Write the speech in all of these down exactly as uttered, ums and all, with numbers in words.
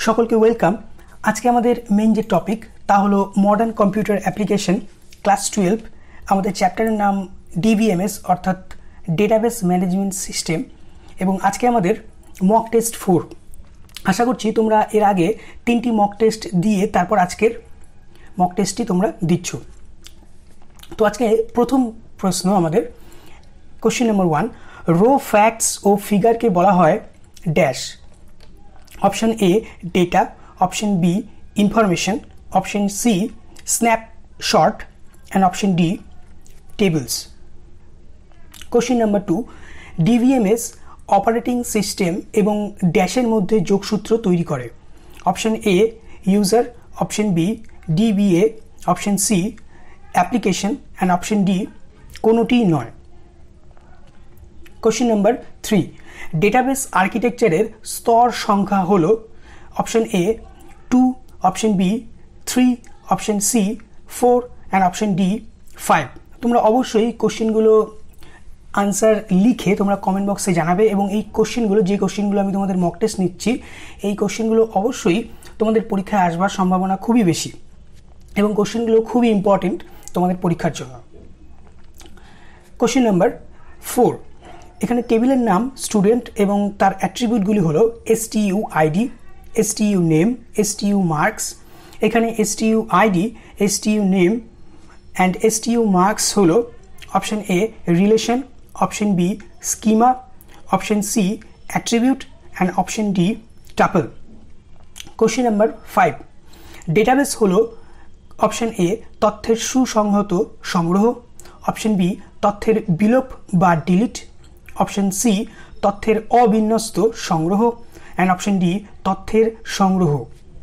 সকলকে ওয়েলকাম। আজকে আমাদের মেইন যে টপিক তা হলো modern computer application class twelve. আমাদের চ্যাপ্টারের নাম ডিবিএমএস অর্থাৎ ডেটাবেস ম্যানেজমেন্ট সিস্টেম, এবং আজকে আমাদের মক টেস্ট ফোর। আশা করছি তোমরা এর আগে তিনটি মক টেস্ট দিয়ে তারপর আজকের মক টেস্টটি তোমরা দিচ্ছ। তো আজকে প্রথম প্রশ্ন আমাদের question number one, row facts ও ফিগারকে বলা হয় dash. Option A data, option B information, option C snapshot and option D tables. Question number two, DBMS operating system এবং ড্যাশের মধ্যে যোগসূত্র তৈরি করে। Option A user, option B DBA, option C application and option D কোনোটিই নয়। Question number three, database আর্কিটেকচারের স্তর সংখ্যা হলো option A two, option B three, option C four and option D five. তোমরা অবশ্যই কোশ্চেনগুলো আনসার লিখে তোমরা কমেন্ট বক্সে জানাবে, এবং এই কোশ্চেনগুলো যে কোশ্চেনগুলো আমি তোমাদের মক টেস্ট নিচ্ছি এই কোশ্চেনগুলো অবশ্যই তোমাদের পরীক্ষায় আসবার সম্ভাবনা খুবই বেশি, এবং কোশ্চেনগুলো খুবই ইম্পর্টেন্ট তোমাদের পরীক্ষার জন্য। কোশ্চেন নাম্বার ফোর, এখানে টেবিলের নাম স্টুডেন্ট এবং তার অ্যাট্রিবিউটগুলি হলো STU ID, STU name, STU marks. এখানে STU ID, STU name and STU marks হলো option A relation, option B schema, option C attribute and option D tuple. Question number five, database হলো option A তথ্যের সুসংহত সংগ্রহ, option B তথ্যের বিলোপ বা delete, option C তথ্যের অবিন্যস্ত সংগ্রহ অ্যান্ড অপশন ডি তথ্যের সংগ্রহ।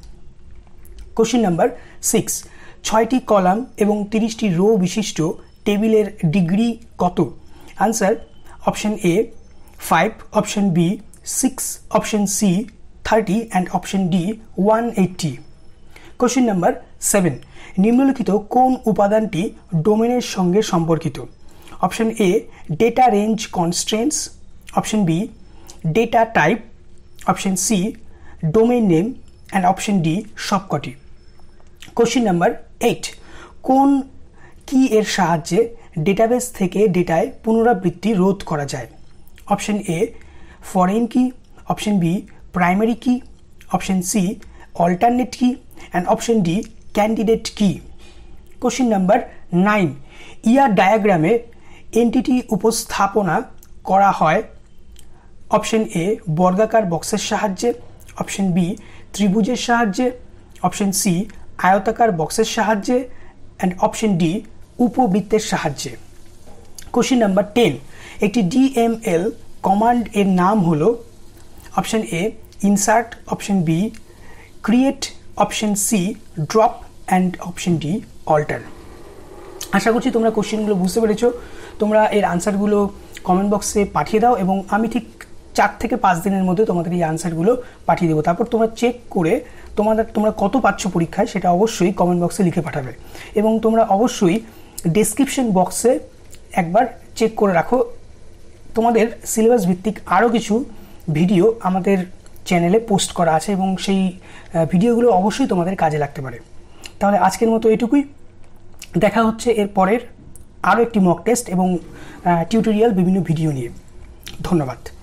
কোশ্চেন নাম্বার সিক্স, ছয়টি কলাম এবং তিরিশটি রো বিশিষ্ট টেবিলের ডিগ্রি কত? Answer option A five, option B six, option C thirty and option D one eighty. Question number seven, নিম্নলিখিত কোন উপাদানটি ডোমেনের সঙ্গে সম্পর্কিত? Option A data range constraints, option B data type, option C domain name and option D সবকটি। Question number eight, কোন key এর সাহায্যে ডেটাবেস থেকে ডেটায় পুনরাবৃত্তি রোধ করা যায়? Option A foreign key, option B primary key, option C alternate key and option D candidate key. Question number nine, ER ডায়াগ্রামে এন্টিটি উপস্থাপনা করা হয় অপশন এ বর্গাকার বক্সের সাহায্যে, অপশন বি ত্রিভুজের সাহায্যে, অপশন সি আয়তাকার বক্সের সাহায্যে অ্যান্ড অপশন ডি উপবৃত্তের সাহায্যে। কোশ্চেন নাম্বার টেন, একটি ডিএমএল কমান্ড এর নাম হলো option A insert, option B create, option C drop and option D alter. আশা করছি তোমরা কোশ্চেনগুলো বুঝতে পেরেছো। তোমরা এর আনসারগুলো কমেন্ট বক্সে পাঠিয়ে দাও, এবং আমি ঠিক চার থেকে পাঁচ দিনের মধ্যে তোমাদের এই আনসারগুলো পাঠিয়ে দেবো। তারপর তোমরা চেক করে তোমাদের তোমরা কত পাচ্ছ পরীক্ষায় সেটা অবশ্যই কমেন্ট বক্সে লিখে পাঠাবে, এবং তোমরা অবশ্যই ডেসক্রিপশন বক্সে একবার চেক করে রাখো। তোমাদের সিলেবাস ভিত্তিক আরও কিছু ভিডিও আমাদের চ্যানেলে পোস্ট করা আছে, এবং সেই ভিডিওগুলো অবশ্যই তোমাদের কাজে লাগতে পারে। তাহলে আজকের মতো এটুকুই, দেখা হচ্ছে এর পরের আরও একটি মক টেস্ট এবং টিউটোরিয়াল বিভিন্ন ভিডিও নিয়ে। ধন্যবাদ।